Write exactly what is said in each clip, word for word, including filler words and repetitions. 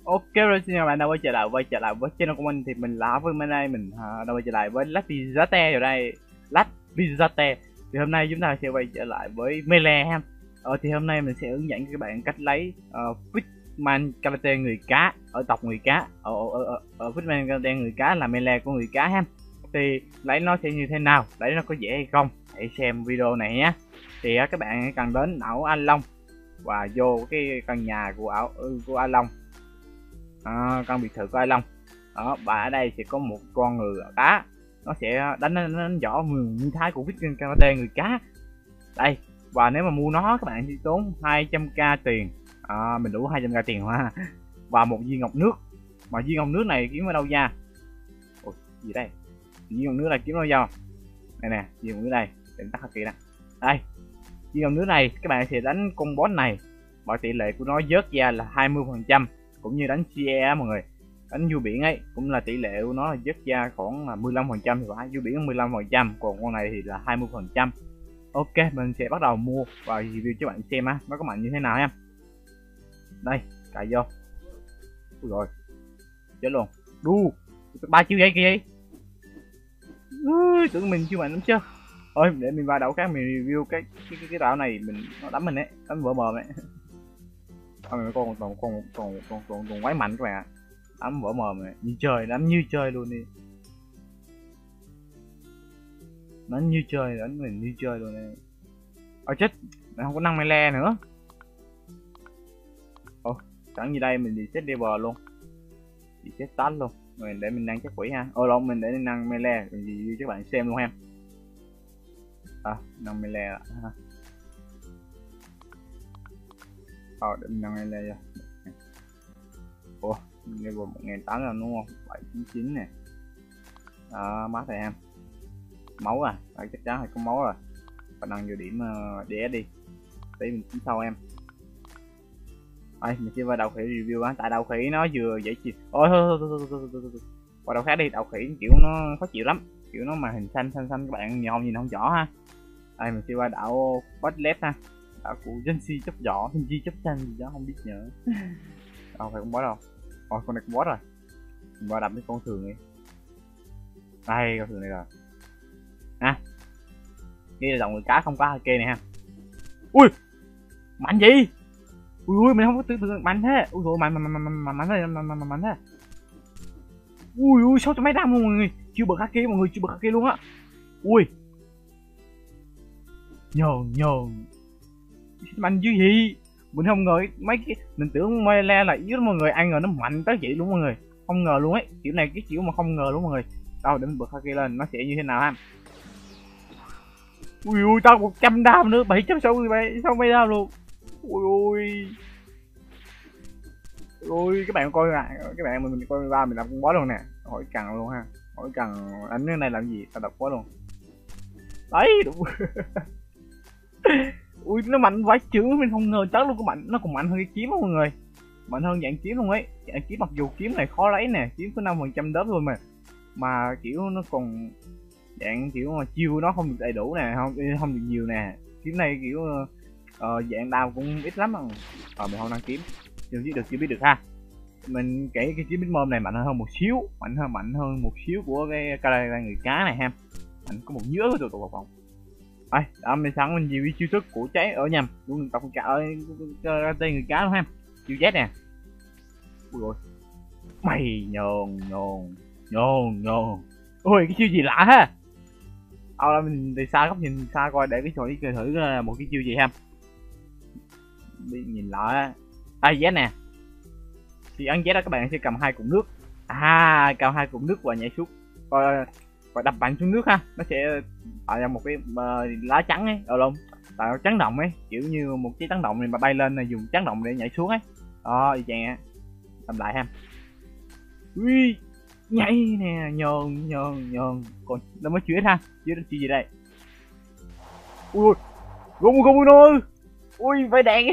Ok rồi, xin chào các bạn đã quay trở lại quay trở lại với channel của mình. Thì mình là với hôm nay mình uh, đã quay trở lại với Lapizate ở đây. Lapizate thì hôm nay chúng ta sẽ quay trở lại với Melee ha. Ờ, thì hôm nay mình sẽ hướng dẫn cho các bạn cách lấy uh, Fishman Karate người cá ở tộc người cá. Ở ở, ở, ở Fishman Karate người cá là Melee của người cá ha. Thì lấy nó sẽ như thế nào, lấy nó có dễ hay không, hãy xem video này nhé. Thì uh, các bạn cần đến ảo Anh Long và vô cái căn nhà của ảo của Anh Long. À, căn biệt thự của Ai Long đó, và ở đây sẽ có một con người cá, nó sẽ đánh đánh, đánh võ nguyên thái của Fishman Karate người cá đây. Và nếu mà mua nó các bạn sẽ tốn hai trăm k tiền. À, mình đủ hai trăm k tiền hoa và một viên ngọc nước. Mà viên ngọc nước này kiếm ở đâu ra? Ôi, gì đây? Viên ngọc nước này kiếm ở đâu? Đây nè, viên ngọc nước đây, để tắt kỹ nè. Đây, viên ngọc nước này các bạn sẽ đánh con boss này và tỷ lệ của nó vớt ra là hai mươi phần trăm, cũng như đánh xê e á mọi người. Đánh vua biển ấy cũng là tỷ lệ của nó là vớt ra khoảng là mười lăm phần trăm, thì phải vua biển mười lăm phần trăm, còn con này thì là hai mươi phần trăm. Ok, mình sẽ bắt đầu mua và review cho bạn xem á nó có mạnh như thế nào em. Đây, cài vô. Ui rồi, chết luôn. Đu ba chiêu vậy kìa. Ui, tưởng mình chưa mạnh lắm chứ. Ôi, để mình vào đầu khác mình review cái cái cái, cái tạo này, mình nó đánh mình ấy, đánh vỡ mồm ấy. Con con còn con còn còn còn còn quái mạnh các bạn ạ. Đánh vỡ mồm này, như chơi, đánh như chơi luôn đi. Đánh như chơi, đánh mình như chơi luôn đây. Ôi chết, mình không có năng melee nữa. Ồ, sẵn như đây mình đi set level luôn. Đi set stat luôn. Mình để mình năng chắc quỷ ha. Ồ lộn, mình để năng melee, mình gì cho các bạn xem luôn em. À, năng melee ha. Ờ, để mình năng melee ra. Ủa, level một nghìn tám trăm đúng không? bảy chín chín nè. Đó, mát rồi em. Máu à, phải chắc chắn phải có máu rồi. Và năng nhiều điểm uh, đẻ đi. Để mình tính sau em. Đây, mình sẽ vào đầu khỉ review á, tại đầu khỉ nó vừa dễ chịu. Ôi thôi thôi thôi thôi thôi thôi. Qua đầu khác đi, đầu khỉ kiểu nó khó chịu lắm. Kiểu nó mà hình xanh xanh xanh các bạn nhìn không nhìn không rõ ha. Đây mình sẽ qua đảo Botlet ha. Đảo của Genji chấp vỏ, Genji chấp xanh gì đó không biết nhớ. Đâu phải con boss đâu. Ôi con này con boss rồi. Mình vào đập cái con thường đi. Đây con thường này rồi. À, đây là dòng người cá không có hake này ha. Ui, mạnh gì? Ui ui, mình không có tưởng tượng mạnh thế. Ui rồi mạnh mạnh mạnh mạnh mạnh thế, mạnh mạnh mạnh thế. Ui ui, sáu trăm mấy đam mọi người, chưa bật hake mọi người, chưa bật hake luôn á. Ui, nhờn nhờn, mạnh dữ gì? Mình không ngờ mấy cái, mình tưởng Melee là yếu mọi người, ăn rồi nó mạnh tới vậy luôn mọi người, không ngờ luôn ấy. Kiểu này cái kiểu mà không ngờ luôn mọi người. Đâu để mình bật hake lên nó sẽ như thế nào ha. Ui ui, tao một trăm đam nữa, bảy trăm sáu mươi bảy sáu mươi đam luôn. Ui ui ui, các bạn coi nè, các bạn mình coi ba mình làm con boss luôn nè. Hỏi cần luôn ha, hỏi cần đánh cái này làm gì, tao đập boss luôn đấy. Đúng. Ui nó mạnh vãi chưởng, mình không ngờ chắc luôn, có mạnh, nó còn mạnh hơn cái kiếm đó mọi người, mạnh hơn dạng kiếm luôn ấy. Dạng kiếm mặc dù kiếm này khó lấy nè, kiếm có năm phần trăm đớp thôi mà mà kiểu nó còn dạng kiểu mà chiêu nó không được đầy đủ nè, không không được nhiều nè. Kiếm này kiểu uh, dạng đao cũng ít lắm. Ờ mình không đăng kiếm chưa biết được, chưa biết được ha. Mình kể cái kiếm bít môm này mạnh hơn một xíu, mạnh hơn mạnh hơn một xíu của cái Karate người cá này ha. Mạnh có một nhớ của tụi tụi vòng. Đây, đó mình sẵn mình nhiều chiêu thức của cháy ở nhầm luôn tộc cả ở Karate người cá luôn ha. Chiêu chết nè. Ui rồi. Mày nhồn nhồn nhồn nhồn. Ôi cái chiêu gì lạ ha. Ờ là mình từ xa góc nhìn xa coi để cái chỗ đi thử là một cái chiêu gì ha. Đi nhìn lại. À Z nè. Thì ăn Z đó các bạn sẽ cầm hai cục nước. À cầm hai cục nước và nhảy xuống. Và, và đập bạn xuống nước ha. Nó sẽ tạo ra một cái uh, lá trắng ấy, ở luôn. Tạo trắng động ấy, kiểu như một cái trắng động này mà bay lên này, dùng trắng động để nhảy xuống ấy. Đó, y chang làm lại ha. Ui, nhảy nè, nhờn nhờn nhờn. Còn nó mới chưa ha. Chưa chuyện gì đây? Ui, Gomu Gomu no. Ui, phải đạn.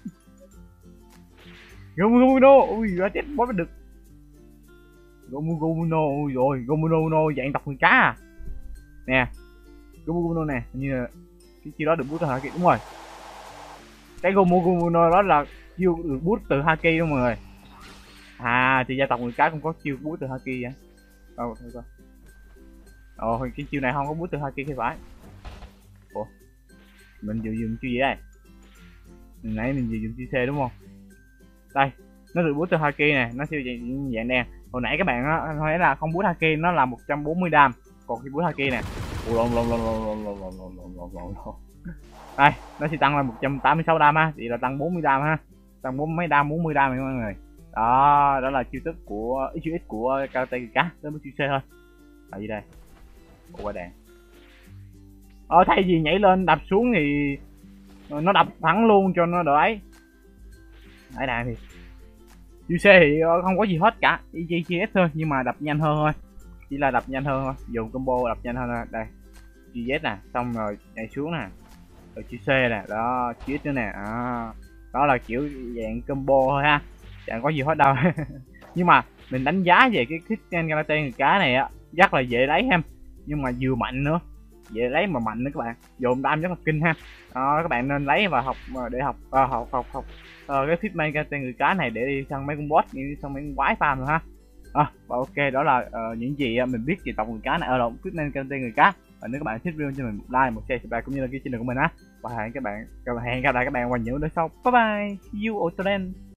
Gomu Gomu no. Ui, ra chết bóp được. Gomu Gomu no. Ui rồi, Gomu no no dạng tộc người cá à. Nè. Gomu Gomu no nè, như là cái chiêu đó được boost từ haki, đúng rồi. Cái Gomu Gomu no đó là chiêu được boost từ haki đó mọi người. À thì gia tộc người cá cũng có chiêu búa từ haki vậy. Đâu thôi coi. Ồ cái chiêu này không có búa từ haki thì phải. Ủa mình vừa dùng chiêu gì đây? Hồi nãy mình vừa dùng chiêu C đúng không? Đây nó được búa từ haki nè, nó siêu dạng, dạng đen. Hồi nãy các bạn á thấy là không búa haki nó là một trăm bốn mươi đam, còn khi búa haki nè lộn lộn lộn lộn lộn lộn lộn lộn lộn lộn lộn. Đây nó sẽ tăng lên một trăm tám mươi sáu đam ha, thì là tăng bốn mươi đam ha, tăng bốn mấy đam, bốn mươi đam mọi người. Đó đó là chiêu thức của chiêu x của karate cá tới với chiêu C thôi. Ở gì đây? Ủa quả đạn. Ờ thay vì nhảy lên đập xuống thì nó đập thẳng luôn cho nó đỡ ấy. Nãy đạn thì chiêu C thì không có gì hết cả, chỉ chiêu S thôi nhưng mà đập nhanh hơn thôi, chỉ là đập nhanh hơn thôi, dùng combo đập nhanh hơn thôi. Đây chiêu Z nè, xong rồi nhảy xuống nè, rồi chiêu C nè, đó chiêu S nữa nè. À, đó là kiểu dạng combo thôi ha, chẳng có gì hết đâu. Nhưng mà mình đánh giá về cái kích karate người cá này á rất là dễ lấy ha, nhưng mà vừa mạnh nữa, dễ lấy mà mạnh nữa các bạn, dồn đam rất là kinh ha. Đó, các bạn nên lấy và học để học uh, học học học uh, cái Fitman karate người cá này để đi săn mấy con boss, như săn mấy con quái farm rồi ha. À, và ok đó là uh, những gì mình biết về tộc người cá này ở lộn Fitman karate người cá. Và nếu các bạn thích video cho mình một like, một share, subscribe cũng như là cái channel của mình á, và hẹn các bạn hẹn gặp lại các bạn vào những video sau. Bye bye, see you all then.